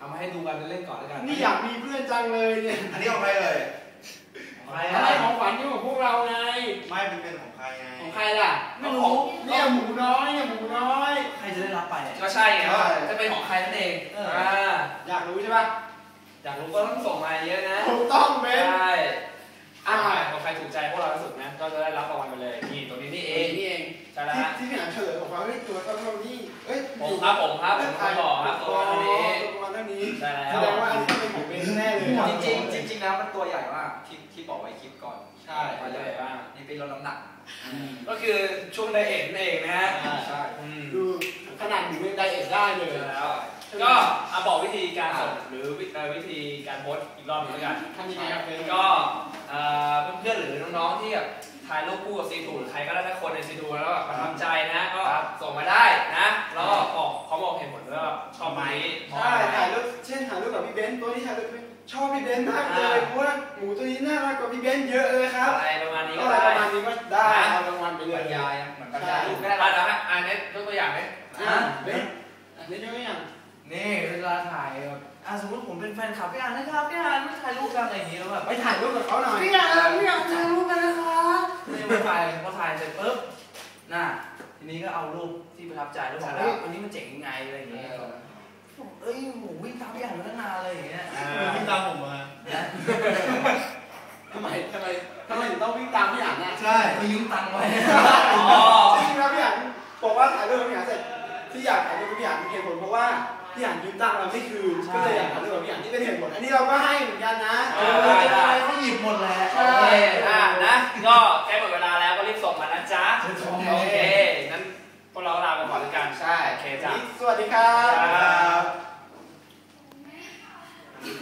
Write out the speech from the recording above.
มาให้ดูกันเล่นๆก่อนแล้วกันนี่อยากมีเพื่อนจังเลยเนี่ยอันนี้ของใครเลยอะไรของขวัญที่ของพวกเราไงไม่เป็นของใครไงของใครล่ะไม่รู้เนี่ยหมูน้อยเนี่ยหมูน้อยใครจะได้รับไปก็ใช่ไงจะเป็นของใครนั่นเองอยากรู้ใช่ปะอยากรู้ก็ต้องส่งมาเยอะนะถูกต้องเบนใช่ของใครถูกใจพวกเราที่สุดนะก็จะได้รับรางวัลไปเลยนี่ตัวนี้นี่เองใช่แล้วฮะที่พี่อ่านเฉลยของเขาตัวเท่านี้ผมครับผมบอกครับตัวนี้ใช่แล้วแสดงว่าอันนี้เป็นของเบนแน่เลยจริงแล้วมันตัวใหญ่มากที่บอกไว้คลิปก่อนใช่ตัวใหญ่มากนี่เป็นลดน้ำหนักก็คือช่วงไดเอทนั่นเองนะฮะใช่ดูขนาดหนูยังไดเอทได้เลยแล้วก็บอกวิธีการส่งหรือวิธีการโพสอีกรอบหนึ่งแล้วกันทำยังไงครับก็เพื่อนๆหรือน้องๆที่ถ่ายรูปคู่กับซีทูหรือใครก็ได้ทุกคนในซีทูแล้วแบบประทับใจนะก็ส่งมาได้นะแล้วก็เขาบอกเหตุผลว่าชอบไหมใช่ถ่ายรูปเช่นถ่ายรูปกับพี่เบนตัวนี้ถ่ายรูปชอบพี่เบนมากเลยเพราะว่าหมูตัวนี้น่ารักกว่าพี่เบนเยอะเลยครับอะไรประมาณนี้ก็ได้ประมาณนี้ก็ได้เอารางวัลไปเลยบรรยายเหมือนบรรยายรูปก็ได้แล้วฮะอันนี้ยกตัวอย่างไหมเบนอันนี้ยกตัวอย่างนี่เวลาถ่ายแบบสมมติผมเป็นแฟนคลับพี่อ่านนะครับพี่อ่านไม่ถ่ายรูปกันอะไรอย่างนี้แล้วแบบไปถ่ายรูปกับเขาหน่อยพี่อ่านถ่ายรูปกันนะครับนี่พอถ่ายเสร็จปุ๊บน่ะทีนี้ก็เอารูปที่ประทับใจแล้วบอกวันนี้มันเจ๋งยังไงอะไรอย่างเงี้ยหมูวิ่งตามพี่อ่านมาตั้งนานเลยอย่างเงี้ยวิ่งตามผมมาทำไมถึงต้องวิ่งตามพี่อ่านนะใช่ไปยืมตังค์ไว้จริงๆแล้วพี่อ่านบอกว่าถ่ายรูปกับพี่อ่านเสร็จที่อยากถ่ายรูปกับพี่อ่านมีเหตุผลเพราะว่าพี่อ่านยืมตังค์เราไม่คืนก็เลยอยากถ่ายรูปกับพี่อ่านนี่เป็นเหตุผลอันนี้เราก็ให้เหมือนกันนะได้เขาหยิบหมดแหละโอเคนะก็ใกล้หมดเวลาแล้วก็รีบส่งมานะจ๊ะโอเคนั้นพวกเราลาไปก่อนแล้วกันใช่โอเคจ้ะสวัสดีครับ